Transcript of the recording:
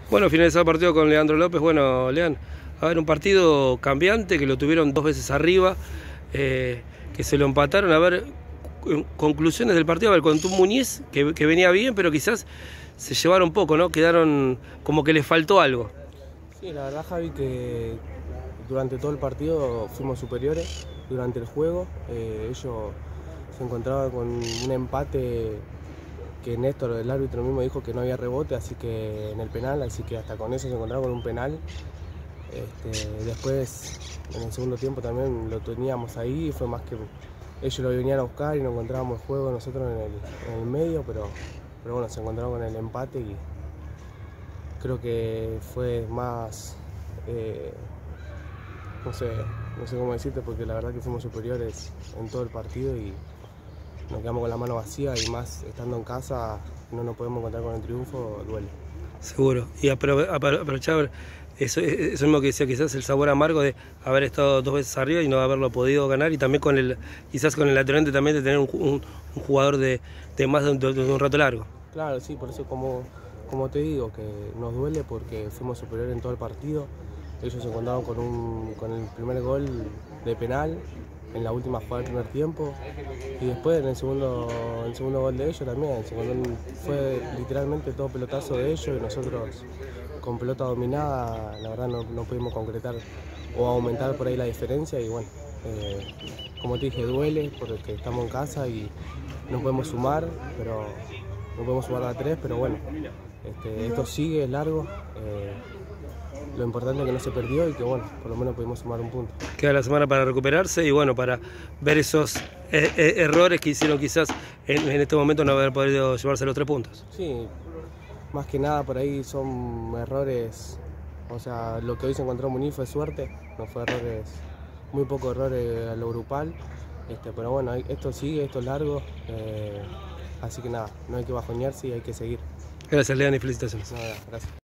Bueno, finalizado el partido con Leandro López. Bueno, Lean, a ver, un partido cambiante que lo tuvieron 2 veces arriba, que se lo empataron. A ver, conclusiones del partido. A ver, con tu Muñiz, que venía bien, pero quizás se llevaron poco, ¿no? Quedaron como que les faltó algo. Sí, la verdad, Javi, que durante todo el partido fuimos superiores durante el juego. Ellos se encontraban con un empate que Néstor, el árbitro mismo, dijo que no había rebote, así que en el penal, así que hasta con eso se encontraron con un penal. Después, en el segundo tiempo también lo teníamos ahí, fue más que ellos lo venían a buscar y nos encontrábamos el juego nosotros en el medio, pero bueno, se encontraron con el empate y creo que fue más, no sé cómo decirte, porque la verdad que fuimos superiores en todo el partido y nos quedamos con la mano vacía, y más estando en casa no nos podemos encontrar con el triunfo, duele. Seguro. Y aprovechar eso mismo que decía, quizás el sabor amargo de haber estado 2 veces arriba y no haberlo podido ganar, y también quizás con el laterante también de tener un jugador de más de un rato largo. Claro, sí, por eso como te digo, que nos duele porque fuimos superiores en todo el partido. Ellos se encontraron con el primer gol de penal en la última jugada del primer tiempo, y después en el segundo gol de ellos también. Fue literalmente todo pelotazo de ellos y nosotros con pelota dominada, la verdad no pudimos concretar o aumentar por ahí la diferencia. Y bueno, como te dije, duele porque estamos en casa y no podemos sumar, pero no podemos sumar a 3, pero bueno, esto sigue, es largo. Lo importante es que no se perdió y que bueno, por lo menos pudimos sumar un punto. Queda la semana para recuperarse y bueno, para ver esos errores que hicieron quizás en este momento no haber podido llevarse los 3 puntos. Sí, más que nada por ahí son errores, o sea, lo que hoy se encontró Muñiz fue suerte, no fue errores, muy pocos errores a lo grupal, pero bueno, esto sigue, esto es largo, así que nada, no hay que bajonearse y hay que seguir. Gracias, Lean, y felicitaciones. Nada, gracias.